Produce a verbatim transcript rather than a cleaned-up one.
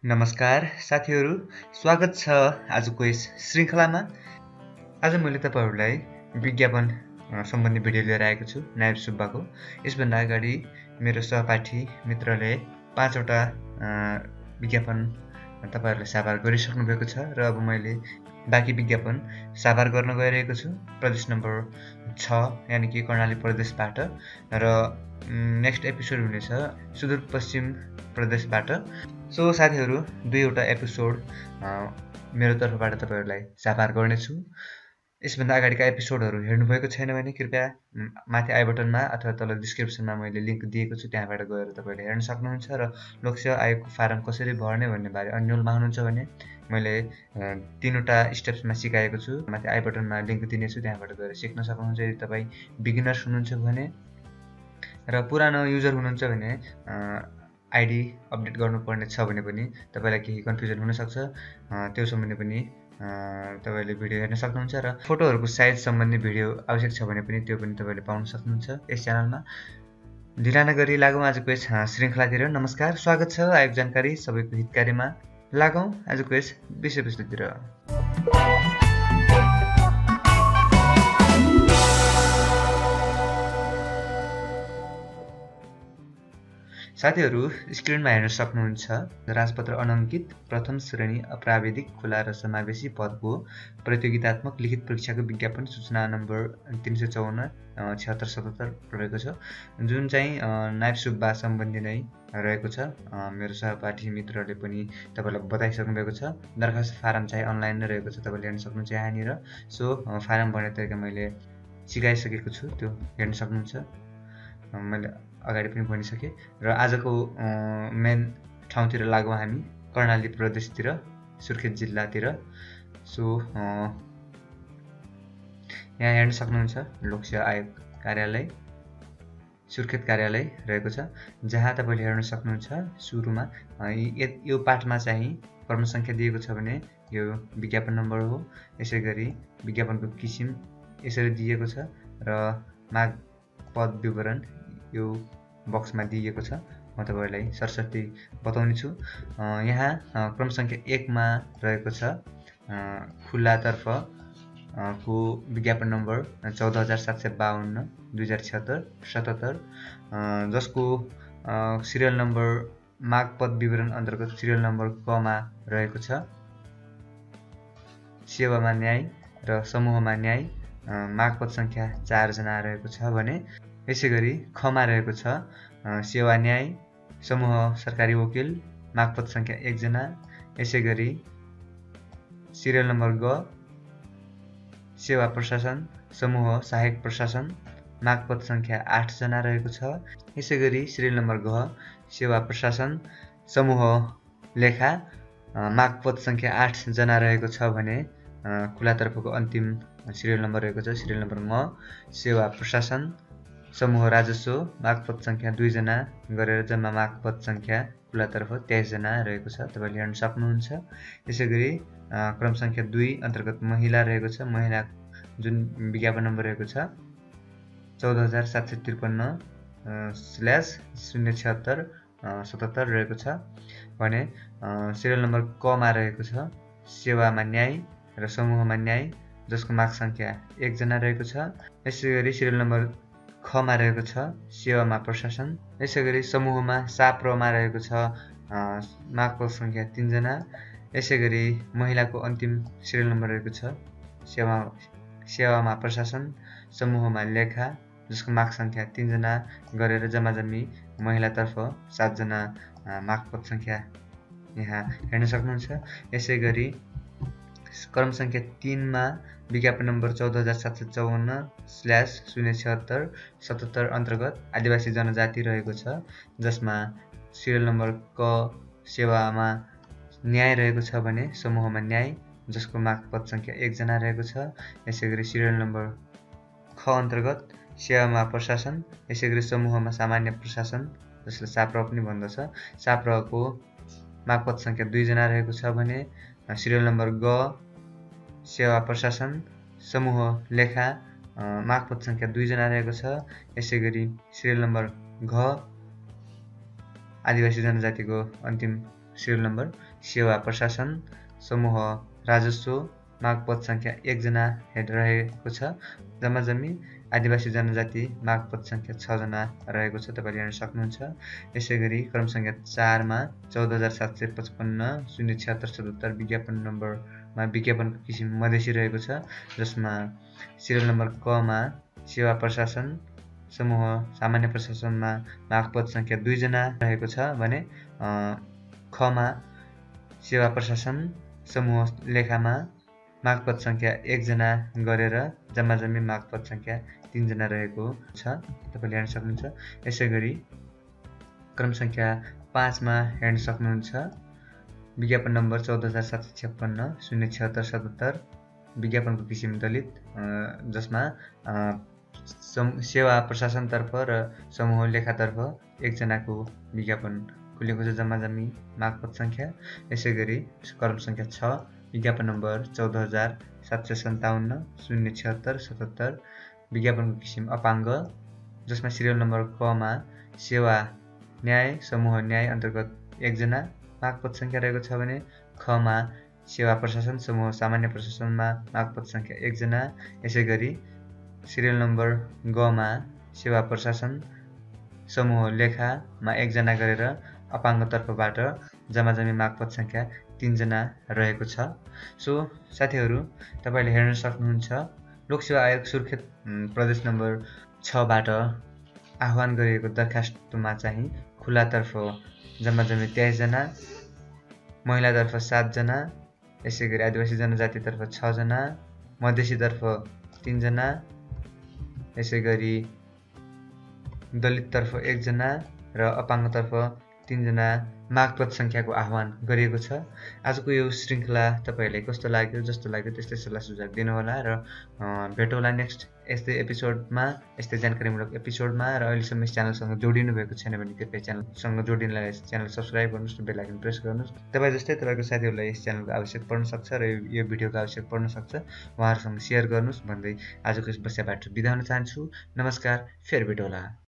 नमस्कार साथीहरू, स्वागत छ आजको यस श्रृङ्खलामा। आज मैले तपाईहरुलाई विज्ञापन सम्बन्धी भिडियो लिएर आएको छु नायब सुब्बाको। यसभन्दा अगाडि मेरो सहपाठी मित्रले पाँचवटा विज्ञापन तपाईहरुले साभार गरिसक्नु भएको छ र अब मैले बाँकी विज्ञापन साभार गर्न गइरहेको छु प्रदेश नम्बर छ यानि कि कर्णाली प्रदेशबाट र नेक्स्ट एपिसोड हुनेछ सुदूरपश्चिम प्रदेशबाट। सो साथीहरू, दुईवटा एपिसोड मेरो तर्फबाट तपाईहरुलाई साभार गर्नेछु। यसभन्दा अगाडिका एपिसोडहरु हेर्नुभएको छैन भने कृपया माथि आई बटनमा अथवा तल डिस्क्रिप्सनमा मैले लिंक दिएको छु, त्यहाँबाट गएर तपाईले हेर्न सक्नुहुन्छ। र लोकसेवा आयोगको फारम कसरी भर्ने भन्ने बारे अन्यलमा हुनुहुन्छ भने मैले तीनवटा स्टेप्समा सिकाएको छु, माथि आई बटनमा लिंक दिनेछु, त्यहाँबाट गएर सिक्न सक्नुहुन्छ। यदि तपाई बिगिनर्स हुनुहुन्छ भने र पुरानो युजर हुनुहुन्छ भने आईडी अपडेट गर्नुपर्ने छ भने पनि तपाईलाई केही कन्फ्युजन हुन सक्छ, त्यो सम्बन्धी पनि तपाईले भिडियो हेर्न सक्नुहुन्छ। र फोटोहरुको साइज सम्बन्धी भिडियो आवश्यक छ भने पनि त्यो पनि तपाईले पाउन सक्नुहुन्छ यस च्यानलमा। ढिला नगरी लागौं आजको यस श्रृङ्खलातिर। नमस्कार, स्वागत छ आयोग जानकारी सबैको हितकारीमा। लागौं आजको यस विषयवस्तुतिर। साथीहरू, स्क्रिनमा हेर्न सक्नुहुन्छ राजपत्र अनङ्कित प्रथम श्रेणी अप्राविधिक खुला र समावेशी पदको प्रतियोगितात्मक लिखित परीक्षाको विज्ञापन सूचना नम्बर तीन सय चौवन छिहत्तर सतहत्तर रहेको छ, जुन चाहिँ नायब सुब्बा सम्बन्धी नै रहेको छ। मेरो सहपाठी मित्रले पनि तपाईलाई बताइसक्नु भएको छ। दरखास्त फारम चाहिँ अनलाइन नै रहेको छ, तपाईले हेर्न सक्नुहुन्छ यहाँनिर। सो फारम भर्ने तरिका मैले सिकाइसकेको छु, त्यो हेर्न सक्नुहुन्छ। मैले अगाडि पनि भनिसके। र आजको मेन ठाउँतिर लागौं हामी, कर्णाली प्रदेशतिर, सुर्खेत जिल्लातिर। सो यहाँ हेर्न सक्नुहुन्छ लोकसेवा आयोग कार्यालय सुर्खेत कार्यालय रहेको छ, जहाँ तपाईले हेर्न सक्नुहुन्छ सुरुमा यो पाठमा चाहिँ क्रम संख्या दिएको छ भने यो विज्ञापन नम्बर हो। यसैगरी विज्ञापनको किसिम यसरी दिएको छ र माग पद विवरण यो बक्समा दिएको छ। म तपाईलाई सरसर्ती बताउने छु। यहाँ क्रम संख्या एक मा रहेको छ खुल्लातर्फ को विज्ञापन नम्बर चौध हजार सात सय बावन्न दुई हजार छिहत्तर सतहत्तर, जसको सिरियल नम्बर माग पद विवरण अन्तर्गत सिरियल नम्बर क मा रहेको छ। सेवामा न्याय र समूहमा न्याय माग पद संख्या चार जना रहेको छ भने यसैगरी खमा रहेको छ सेवा न्याय समूह सरकारी वकिल मागपत संख्या एक जना। यसैगरी सिरियल नम्बर ग सेवा प्रशासन समूह सहायक प्रशासन मागपत संख्या आठ जना रहेको छ। यसैगरी सिरियल नम्बर घ सेवा प्रशासन समूह लेखा मागपत संख्या आठ जना रहेको छ भने खुलातर्फको अन्तिम सिरियल नम्बर रहेको छ सिरियल नम्बर म सेवा प्रशासन समूह राजस्व मागपत संख्या दुई जना गरेर जम्मा मागपत संख्या खुलातर्फ तेइस जना रहेको छ, तपाईले हेर्न सक्नुहुन्छ। यसैगरी क्रम संख्या दुई अन्तर्गत महिला रहेको छ, महिला जुन विज्ञापन नम्बर रहेको छ चौध हजार सात सय त्रिपन्न स्ल्यास शून्य छिहत्तर सतहत्तर रहेको छ भने सिरियल नम्बर क मा रहेको छ सेवामा न्याय र समूहमा न्याय, जसको माग संख्या एक जना रहेको छ। यसैगरी सिरियल नम्बर खमा रहेको छ सेवामा प्रशासन। यसैगरी समूहमा साप्रमा रहेको छ मागपत संख्या तीन जना। यसैगरी महिलाको अन्तिम सिरियल नम्बर रहेको छ सेवा सेवामा प्रशासन समूहमा लेखा, जसको माग संख्या तीन जना गरेर जम्माजम्मी महिलातर्फ सात जना मागपत संख्या यहाँ हेर्न सक्नुहुन्छ। यसैगरी क्रम संख्या तीन मा विज्ञापन नम्बर चौध हजार सात सय चौवन्न स्ल्यास शून्य छिहत्तर सतहत्तर अन्तर्गत आदिवासी जनजाति रहेको छ, जसमा सिरियल नम्बर क सेवामा न्याय रहेको छ भने समूहमा न्याय, जसको मागपत संख्या एक जना रहेको छ। यसैगरी सिरियल नम्बर ख अन्तर्गत सेवामा प्रशासन, यसैगरी समूहमा सामान्य प्रशासन जसले साप्र पनि भन्दछ, साप्रको मागपत संख्या दुई जना रहेको छ भने सिरियल नम्बर ग सेवा प्रशासन समूह लेखा मागपत संख्या दुई जना रहेको छ। यसैगरी सिरियल नम्बर घ आदिवासी जनजातिको अन्तिम सिरियल नम्बर सेवा प्रशासन समूह राजस्व माग पद सङ्ख्या एकजना हेड रहेको छ। जम्माजम्मी आदिवासी जनजाति माग पद सङ्ख्या छजना रहेको छ, तपाईँले हेर्न सक्नुहुन्छ। यसै गरी क्रम सङ्ख्या चारमा चौध हजार सात सय पचपन्न शून्य छिहत्तर सतहत्तर विज्ञापन नम्बरमा विज्ञापनको किसिम मधेसी रहेको छ, जसमा सिरियल नम्बर कमा सेवा प्रशासन समूह सामान्य प्रशासनमा मागपत सङ्ख्या दुईजना रहेको छ भने खमा सेवा प्रशासन समूह लेखामा मागपत सङ्ख्या एकजना गरेर जम्माजम्मी मागपत सङ्ख्या तीनजना रहेको छ, तपाईँले हेर्न सक्नुहुन्छ। यसै गरी क्रम सङ्ख्या पाँचमा हेर्न सक्नुहुन्छ विज्ञापन नम्बर चौध हजार सात सय छप्पन्न शून्य छिहत्तर सतहत्तर विज्ञापनको किसिम दलित, जसमा सेवा प्रशासनतर्फ र समूह लेखातर्फ एकजनाको विज्ञापन खुलेको छ, जम्माजम्मी मागपत सङ्ख्या। यसै गरी क्रम सङ्ख्या छ विज्ञापन नम्बर चौध हजार सात सय सन्ताउन्न शून्य छिहत्तर सतहत्तर विज्ञापनको किसिम अपाङ्ग, जसमा सिरियल नम्बर कमा सेवा न्याय समूह न्याय अन्तर्गत एकजना मागपत सङ्ख्या रहेको छ भने खमा सेवा प्रशासन समूह सामान्य प्रशासनमा मागपत सङ्ख्या एकजना। यसै गरी सिरियल नम्बर गमा सेवा प्रशासन समूह लेखामा एकजना गरेर अपाङ्गतर्फबाट जम्माजम्मी मागपत सङ्ख्या तीनजना रहेको छ। सो साथीहरू, तपाईँले हेर्न सक्नुहुन्छ लोकसेवा आयोग सुर्खेत प्रदेश नम्बर छबाट आह्वान गरिएको दरखास्तमा चाहिँ खुलातर्फ जम्माजम्मी तेइसजना, महिलातर्फ सातजना, यसै गरी आदिवासी जनजातितर्फ छजना, मधेसीतर्फ तीनजना, यसै गरी दलिततर्फ एकजना र अपाङ्गतर्फ तीनजना मागपत सङ्ख्याको आह्वान गरिएको छ। आजको यो श्रृङ्खला तपाईँहरूलाई कस्तो लाग्यो? जस्तो लाग्यो त्यस्तै सल्लाह सुझाव दिनुहोला र भेटौँला नेक्स्ट यस्तै एपिसोडमा, यस्तै जानकारीमूलक एपिसोडमा। र अहिलेसम्म यस च्यानलसँग जोडिनु भएको छैन भने कृपया च्यानलसँग जोडिनलाई च्यानल सब्सक्राइब गर्नुहोस् र बेल आइकन प्रेस गर्नुहोस्। तपाईँ जस्तै तपाईँको साथीहरूलाई यस च्यानलको आवश्यक पर्न सक्छ र यो भिडियोको आवश्यक पर्न सक्छ, उहाँहरूसँग सेयर गर्नुहोस् भन्दै आजको यस बस्याबाट बिदा हुन चाहन्छु। नमस्कार, फेरि भेटौँला।